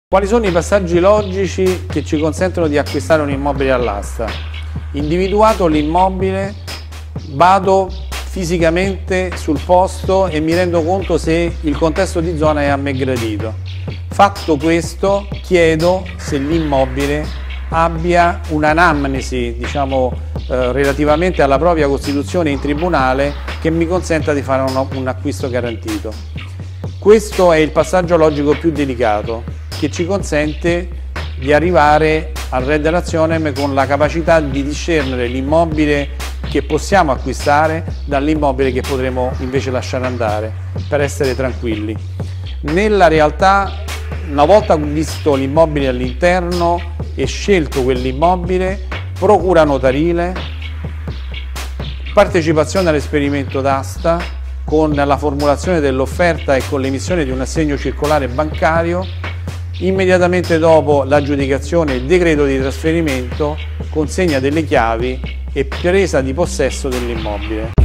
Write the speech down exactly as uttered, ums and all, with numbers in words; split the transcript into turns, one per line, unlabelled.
Quali sono i passaggi logici che ci consentono di acquistare un immobile all'asta? Individuato l'immobile, vado fisicamente sul posto e mi rendo conto se il contesto di zona è a me gradito. Fatto questo, chiedo se l'immobile abbia un'anamnesi, diciamo, eh, relativamente alla propria costituzione in tribunale che mi consenta di fare un, un acquisto garantito. Questo è il passaggio logico più delicato, che ci consente di arrivare al Re dell'Azionem con la capacità di discernere l'immobile che possiamo acquistare dall'immobile che potremo invece lasciare andare, per essere tranquilli. Nella realtà, una volta visto l'immobile all'interno e scelto quell'immobile, procura notarile, partecipazione all'esperimento d'asta con la formulazione dell'offerta e con l'emissione di un assegno circolare bancario, immediatamente dopo l'aggiudicazione il decreto di trasferimento, consegna delle chiavi e presa di possesso dell'immobile.